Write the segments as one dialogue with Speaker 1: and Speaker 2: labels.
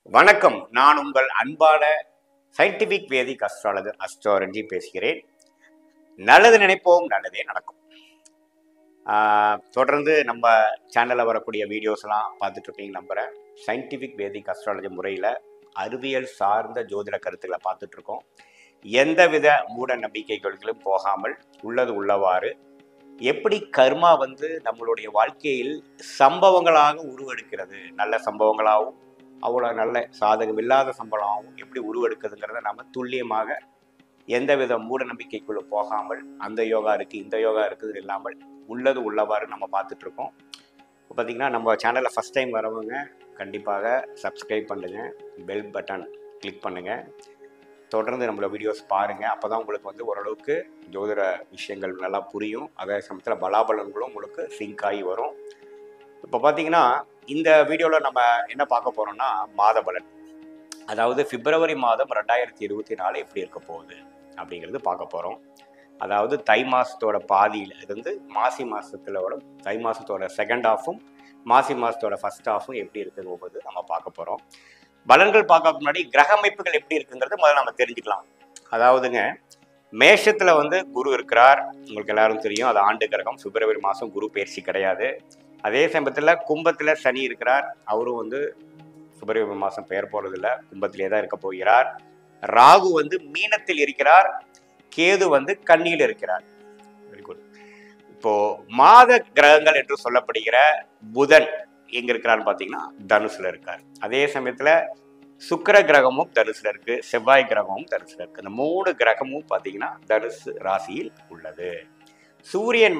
Speaker 1: வணக்கம். நான் உங்கள் அன்பான சயின்டிபிக் வேதிக் அஸ்ட்ராலஜர் அஸ்ட்ராலஜி பேசுகிறேன். நல்லது நினைப்போம், நல்லதே நடக்கும். தொடர்ந்து நம்ம சேனலில் வரக்கூடிய வீடியோஸ்லாம் பார்த்துட்டு இருக்கீங்க நம்புகிறேன். சயின்டிபிக் வேதிக் அஸ்ட்ராலஜி முறையில் அறிவியல் சார்ந்த ஜோதிட கருத்துக்களை பார்த்துட்டு இருக்கோம். எந்தவித மூட நம்பிக்கைகளுக்கும் போகாமல் உள்ளது உள்ளவாறு எப்படி கர்மா நம்மளுடைய வாழ்க்கையில் சம்பவங்களாக உருவெடுக்கிறது, நல்ல சம்பவங்களாகவும் அவ்வளோ நல்ல சாதகம் இல்லாத சம்பளமாகவும் எப்படி உருவெடுக்குதுங்கிறத நம்ம துல்லியமாக எந்தவித மூட நம்பிக்கைக்குள்ளே போகாமல் அந்த யோகா இருக்குது இந்த யோகா இருக்குது இல்லாமல் உள்ளது உள்ளவாறு நம்ம பார்த்துட்ருக்கோம். இப்போ பார்த்திங்கன்னா நம்ம சேனலில் ஃபஸ்ட் டைம் வரவங்க கண்டிப்பாக சப்ஸ்கிரைப் பண்ணுங்கள், பெல் பட்டன் கிளிக் பண்ணுங்கள், தொடர்ந்து நம்மளோட வீடியோஸ் பாருங்கள். அப்போ தான் உங்களுக்கு ஓரளவுக்கு ஜோதிட விஷயங்கள் நல்லா புரியும். அதே சமயத்தில் பலாபலன்களும் உங்களுக்கு சிங்க் ஆகி வரும். இப்போ பார்த்தீங்கன்னா இந்த வீடியோவில் நம்ம என்ன பார்க்க போகிறோம்னா மாத பலன், அதாவது பிப்ரவரி மாதம் 2024 எப்படி இருக்க போகுது அப்படிங்கிறது பார்க்க போகிறோம். அதாவது தை மாதத்தோட பாதியில் இருந்து மாசி மாதத்தில் வரும், தை மாதத்தோட செகண்ட் ஹாஃபும் மாசி மாதத்தோட ஃபர்ஸ்ட் ஹாஃபும் எப்படி இருக்குங்கிறது நம்ம பார்க்க போகிறோம். பலன்கள் பார்க்க முன்னாடி கிரக அமைப்புகள் எப்படி இருக்குங்கிறது முதல்ல நம்ம தெரிஞ்சுக்கலாம். அதாவதுங்க, மேஷத்தில் குரு இருக்கிறார், உங்களுக்கு எல்லாரும் தெரியும். அது ஆண்டு கிரகம். பிப்ரவரி மாதம் குரு பயிற்சி கிடையாது. அதே சமயத்தில் கும்பத்தில் சனி இருக்கிறார். அவரும் பிப்ரவரி மாதம் பெயர் போகிறதில்ல, கும்பத்திலே தான் இருக்க போகிறார். ராகு மீனத்தில் இருக்கிறார், கேது கன்னியில் இருக்கிறார். Very good. இப்போ மாத கிரகங்கள் என்று சொல்லப்படுகிற புதன் எங்க இருக்கிறான்னு பார்த்தீங்கன்னா தனுசுல இருக்கார். அதே சமயத்தில் சுக்கிர கிரகமும் தனுசுல இருக்கு, செவ்வாய் கிரகமும் தனுசுல இருக்கு. இந்த 3 கிரகமும் பார்த்தீங்கன்னா தனுசு ராசியில் உள்ளது. சூரியன்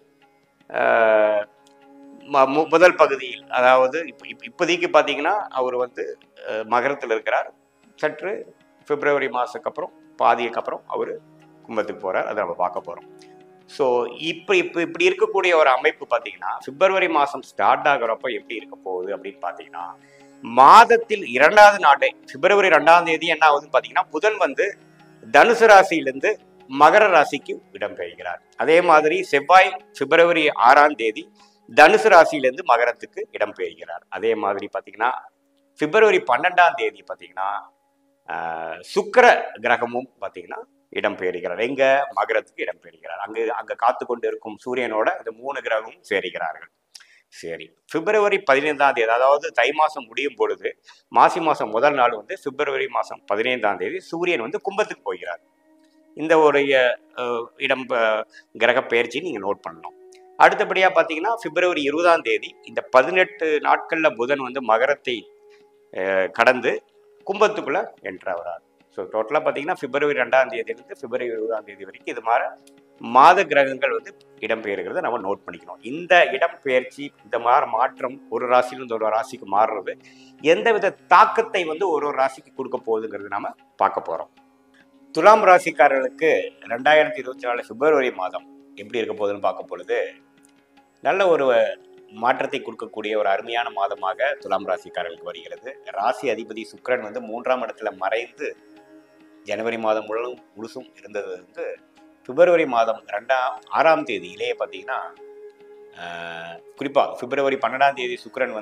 Speaker 1: முதல் பகுதியில், அதாவது இப்போதைக்கு பார்த்தீங்கன்னா அவர் மகரத்தில் இருக்கிறார். சற்று பிப்ரவரி மாதத்துக்கு அப்புறம் பாதிக்கு அப்புறம் அவர் கும்பத்துக்கு போகிறார். அதை நம்ம பார்க்க போகிறோம். ஸோ இப்படி இருக்கக்கூடிய ஒரு அமைப்பு பார்த்தீங்கன்னா பிப்ரவரி மாதம் ஸ்டார்ட் ஆகிறப்போ எப்படி இருக்க போகுது அப்படின்னு பார்த்தீங்கன்னா, மாதத்தில் 2வது நாளே பிப்ரவரி 2ஆம் தேதி என்ன ஆகுதுன்னு பார்த்தீங்கன்னா புதன் தனுசு ராசியிலிருந்து மகர ராசிக்கு இடம்பெறுகிறார். அதே மாதிரி செவ்வாய் பிப்ரவரி 6ஆம் தேதி தனுசு ராசியிலிருந்து மகரத்துக்கு இடம்பெறுகிறார். அதே மாதிரி பார்த்தீங்கன்னா பிப்ரவரி 12ஆம் தேதி பார்த்தீங்கன்னா சுக்கிர கிரகமும் பார்த்தீங்கன்னா இடம்பெறுகிறார். எங்க மகரத்துக்கு இடம்பெறுகிறார். அங்க காத்து கொண்டு இருக்கும் சூரியனோட இந்த 3 கிரகமும் சேருகிறார்கள். சரி, பிப்ரவரி 15ஆம் தேதி, அதாவது தை மாசம் முடியும் பொழுது மாசி மாசம் முதல் நாள் பிப்ரவரி மாசம் 15ஆம் தேதி சூரியன் கும்பத்துக்கு போகிறார். இந்த ஒரு இடம் கிரக பெயர்ச்சி நீங்க நோட் பண்ணணும். அடுத்தபடியா பாத்தீங்கன்னா பிப்ரவரி 20ஆம் தேதி இந்த 18 நாட்கள்ல புதன் மகரத்தை கடந்து கும்பத்துக்குள்ள என்ட்ராகிறார். ஸோ டோட்டலாக பார்த்தீங்கன்னா பிப்ரவரி 2ஆம் தேதியிலிருந்து பிப்ரவரி 20ஆம் தேதி வரைக்கும் இது மாதிரி மாத கிரகங்கள் இடம்பெயர்கிறத நம்ம நோட் பண்ணிக்கணும். இந்த இடம்பெயர்ச்சி, இந்த மாதிரி மாற்றம் ஒரு ராசியிலிருந்து ஒரு ராசிக்கு மாறுறது எந்தவித தாக்கத்தை ஒரு ராசிக்கு கொடுக்க போகுதுங்கிறது நாம பார்க்க போறோம். துலாம் ராசிக்காரர்களுக்கு 2024 பிப்ரவரி மாதம் எப்படி இருக்க போகுதுன்னு பார்க்க பொழுது நல்ல ஒரு மாற்றத்தை கொடுக்கக்கூடிய ஒரு அருமையான மாதமாக துலாம் ராசிக்காரர்களுக்கு வருகிறது. ராசி அதிபதி சுக்கிரன் 3ஆம் இடத்துல மறைந்து ஜனவரி மாதம் முழுசும் இருந்தது பிப்ரவரி மாதம் 6ஆம் தேதியிலேயே பார்த்தீங்கன்னா, குறிப்பாக பிப்ரவரி 12ஆம் தேதி சுக்கிரன்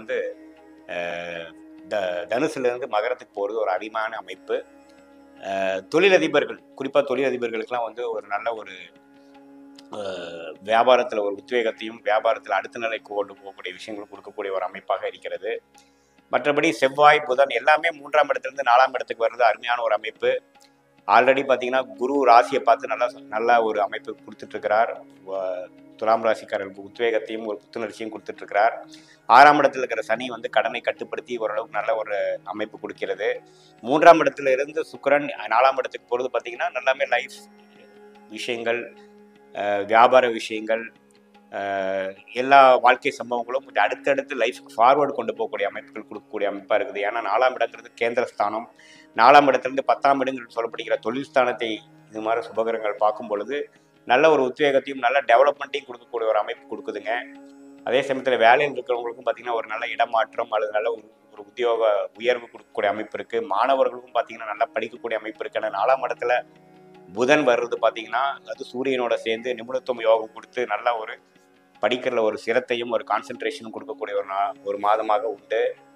Speaker 1: தனுசுலேருந்து மகரத்துக்கு போகிறது ஒரு அருமையான அமைப்பு. தொழிலதிபர்கள், குறிப்பாக தொழிலதிபர்களுக்கெல்லாம் ஒரு நல்ல ஒரு வியாபாரத்தில் ஒரு உத்வேகத்தையும் வியாபாரத்தில் அடுத்த நிலைக்கு கொண்டு போகக்கூடிய விஷயங்களும் கொடுக்கக்கூடிய ஒரு அமைப்பாக இருக்கிறது. மற்றபடி செவ்வாய் புதன் எல்லாமே 3ஆம் இடத்துலேருந்து 4ஆம் இடத்துக்கு வர்றது அருமையான ஒரு அமைப்பு. ஆல்ரெடி பார்த்தீங்கன்னா குரு ராசியை பார்த்து நல்ல ஒரு அமைப்பு கொடுத்துட்ருக்கிறார். துலாம் ராசிக்காரர்களுக்கு உத்வேகத்தையும் ஒரு புத்துணர்ச்சியும் கொடுத்துட்ருக்கிறார். 6ஆம் இடத்துல இருக்கிற சனி கடனை கட்டுப்படுத்தி ஓரளவுக்கு நல்ல ஒரு அமைப்பு கொடுக்கிறது. 3ஆம் இடத்துல இருந்து சுக்கிரன் 4ஆம் இடத்துக்கு போகிறது பார்த்தீங்கன்னா நல்லாமே லைஃப் விஷயங்கள், வியாபார விஷயங்கள், எல்லா வாழ்க்கை சம்பவங்களும் கொஞ்சம் அடுத்தடுத்து லைஃப்க்கு ஃபார்வர்டு கொண்டு போகக்கூடிய அமைப்புகள் கொடுக்கக்கூடிய அமைப்பாக இருக்குது. ஏன்னா 4ஆம் இடத்துலேருந்து கேந்திரஸ்தானம், 4ஆம் இடத்துலேருந்து 10ஆம் இடங்கள் சொல்லப்படுகிற தொழில் ஸ்தானத்தை இது மாதிரி சுபகரங்கள் பார்க்கும் பொழுது நல்ல ஒரு உத்வேகத்தையும் நல்ல டெவலப்மெண்ட்டையும் கொடுக்கக்கூடிய ஒரு அமைப்பு கொடுக்குதுங்க. அதே சமயத்தில் வேலையில் இருக்கிறவங்களுக்கும் பார்த்தீங்கன்னா ஒரு நல்ல இடமாற்றம் அல்லது நல்ல ஒரு உத்தியோக உயர்வு கொடுக்கக்கூடிய அமைப்பு இருக்குது. மாணவர்களுக்கும் பார்த்தீங்கன்னா நல்லா படிக்கக்கூடிய அமைப்பு இருக்குது. ஏன்னா 4ஆம் இடத்துல புதன் வர்றது பார்த்தீங்கன்னா அது சூரியனோட சேர்ந்து நிபுணத்துவம் யோகம் கொடுத்து நல்ல ஒரு படிக்கிறதுல ஒரு சிரத்தையும் ஒரு கான்சென்ட்ரேஷனும் கொடுக்கக்கூடிய ஒரு மாதமாக உண்டு.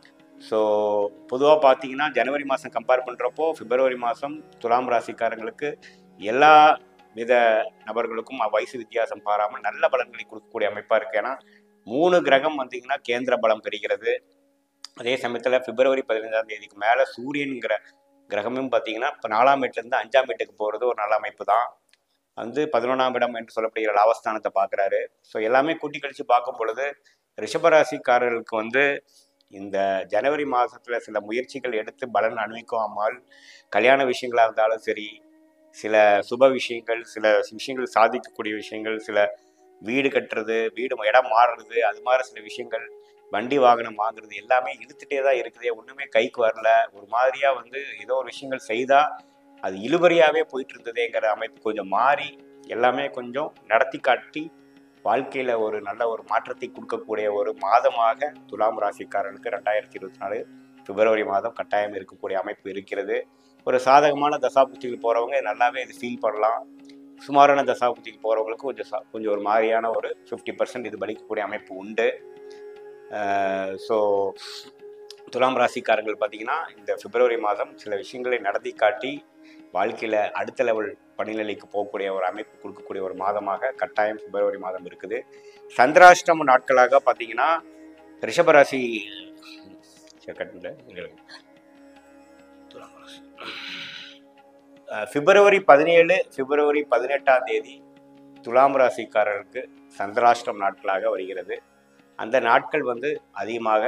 Speaker 1: ஸோ பொதுவாக பார்த்தீங்கன்னா ஜனவரி மாதம் கம்பேர் பண்ணுறப்போ பிப்ரவரி மாதம் துலாம் ராசிக்காரங்களுக்கு எல்லா வித நபர்களுக்கும் வயசு வித்தியாசம் பாராமல் நல்ல பலன்களை கொடுக்கக்கூடிய அமைப்பாக இருக்குது. ஏன்னா 3 கிரகம் வந்தீங்கன்னா கேந்திர பலம் பெறுகிறது. அதே சமயத்தில் பிப்ரவரி 15ஆம் தேதிக்கு மேலே சூரியன்கிற கிரகமும் பார்த்தீங்கன்னா இப்போ 4ஆம் வீட்டிலேருந்து 5ஆம் வீட்டுக்கு போகிறது ஒரு நல்ல அமைப்பு தான். வந்து 11ஆம் இடம் என்று சொல்லப்படுகிற லாபஸ்தானத்தை பார்க்குறாரு. ஸோ எல்லாமே கூட்டி கழித்து பார்க்கும் பொழுது ரிஷபராசிக்காரர்களுக்கு வந்து இந்த ஜனவரி மாதத்தில் சில முயற்சிகள் எடுத்து பலன் அனுபவிக்காமல் கல்யாண விஷயங்களாக இருந்தாலும் சரி, சில சுப விஷயங்கள், சில விஷயங்கள் சாதிக்கக்கூடிய விஷயங்கள், சில வீடு கட்டுறது, வீடு இடம் மாறுறது, அது மாதிரி சில விஷயங்கள், வண்டி வாகனம் வாங்குறது எல்லாமே இழுத்துட்டே தான் இருக்குதே, ஒன்றுமே கைக்கு வரல. ஒரு மாதிரியாக வந்து ஏதோ ஒரு விஷயங்கள் செய்தால் அது இழுபறியாகவே போயிட்டு இருந்ததேங்கிற அமைப்பு கொஞ்சம் மாறி எல்லாமே கொஞ்சம் நடத்தி காட்டி வாழ்க்கையில் ஒரு நல்ல ஒரு மாற்றத்தை கொடுக்கக்கூடிய ஒரு மாதமாக துலாம் ராசிக்காரனுக்கு 2024 பிப்ரவரி மாதம் கட்டாயம் இருக்கக்கூடிய அமைப்பு இருக்கிறது. ஒரு சாதகமான தசாபுத்திகள் போகிறவங்க நல்லாவே இது ஃபீல் பண்ணலாம். சுமாரான தசாபுத்திக்கு போகிறவங்களுக்கு கொஞ்சம் ஒரு மாதிரியான ஒரு 50% இது பலிக்கக்கூடிய அமைப்பு உண்டு. ஸோ துலாம் ராசிக்காரர்கள் பார்த்தீங்கன்னா இந்த பிப்ரவரி மாதம் சில விஷயங்களை நடத்தி காட்டி வாழ்க்கையில் அடுத்த லெவல் படிநிலைக்கு போகக்கூடிய ஒரு அமைப்பு கொடுக்கக்கூடிய ஒரு மாதமாக கட்டாயம் பிப்ரவரி மாதம் இருக்குது. சந்திராஷ்டம நாட்களாக பார்த்தீங்கன்னா ரிஷபராசி பிப்ரவரி 17, பிப்ரவரி 18ஆம் தேதி துலாம் ராசிக்காரருக்கு சந்திராஷ்டம் நாட்களாக வருகிறது. அந்த நாட்கள் வந்து அதிகமாக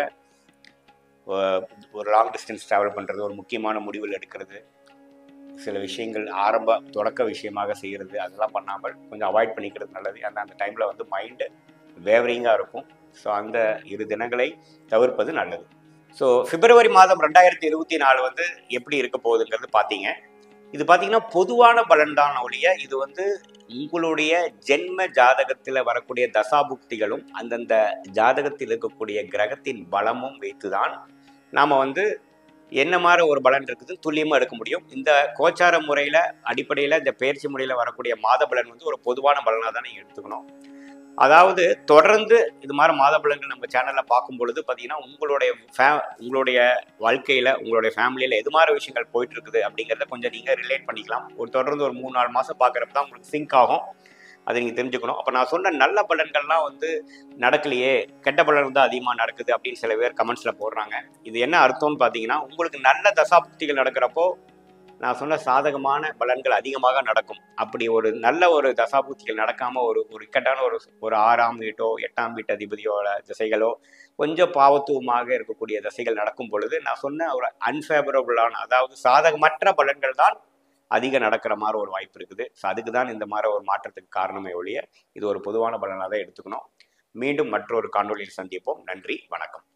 Speaker 1: ஒரு லாங் டிஸ்டன்ஸ் ட்ராவல் பண்ணுறது, ஒரு முக்கியமான முடிவுகள் எடுக்கிறது, சில விஷயங்கள் தொடக்க விஷயமாக செய்கிறது, அதெல்லாம் பண்ணாமல் கொஞ்சம் அவாய்ட் பண்ணிக்கிறது நல்லது. அந்த டைமில் வந்து மைண்டு வேவரிங்காக இருக்கும். ஸோ அந்த 2 தினங்களை தவிர்ப்பது நல்லது. ஸோ பிப்ரவரி மாதம் 2024 வந்து எப்படி இருக்க போகுதுங்கிறது பார்த்தீங்க. இது பார்த்தீங்கன்னா பொதுவான பலன் தான் ஒழிய இது வந்து உங்களுடைய ஜென்ம ஜாதகத்தில் வரக்கூடிய தசாபுக்திகளும் அந்தந்த ஜாதகத்தில் இருக்கக்கூடிய கிரகத்தின் பலமும் வைத்துதான் நாம் வந்து என்ன மாதிரி ஒரு பலன் இருக்குது துல்லியமாக எடுக்க முடியும். இந்த கோச்சார முறையில் அடிப்படையில் இந்த பயிற்சி முறையில் வரக்கூடிய மாத பலன் வந்து ஒரு பொதுவான பலனாக தான் நீங்கள் எடுத்துக்கணும். அதாவது தொடர்ந்து இது மாதிரி மாத பலன்கள் நம்ம சேனலில் பார்க்கும் பொழுது பார்த்தீங்கன்னா உங்களுடைய வாழ்க்கையில் உங்களுடைய ஃபேமிலியில் எது மாதிரி விஷயங்கள் போயிட்டு இருக்குது அப்படிங்கிறத கொஞ்சம் நீங்கள் ரிலேட் பண்ணிக்கலாம். தொடர்ந்து ஒரு 3-4 மாதம் பார்க்குறப்ப தான் உங்களுக்கு சிங்க் ஆகும். அதை நீங்கள் தெரிஞ்சுக்கணும். அப்போ நான் சொன்ன நல்ல பலன்கள்லாம் வந்து நடக்கலையே, கெட்ட பலன் தான் அதிகமாக நடக்குது அப்படின்னு சில பேர் கமெண்ட்ஸில் போடுறாங்க. இது என்ன அர்த்தம்னு பார்த்தீங்கன்னா உங்களுக்கு நல்ல தசாபுக்திகள் நடக்கிறப்போ நான் சொன்ன சாதகமான பலன்கள் அதிகமாக நடக்கும். அப்படி ஒரு நல்ல ஒரு தசாபுக்திகள் நடக்காமல் ஒரு இக்கட்டான ஒரு 6ஆம் வீட்டோ 8ஆம் வீட்டு அதிபதியோட திசைகளோ கொஞ்சம் பாவத்துவமாக இருக்கக்கூடிய திசைகள் நடக்கும் பொழுது நான் சொன்ன ஒரு அன்ஃபேவரபுளான அதாவது சாதகமற்ற பலன்கள் தான் அதிகம் நடக்கிற மாதிரி ஒரு வாய்ப்பு இருக்குது. ஸோ அதுக்கு தான் இந்த மாதிரி ஒரு மாற்றத்துக்கு காரணமே ஒழிய இது ஒரு பொதுவான பலனாக தான் எடுத்துக்கணும். மீண்டும் மற்றொரு காணொலியில் சந்திப்போம். நன்றி, வணக்கம்.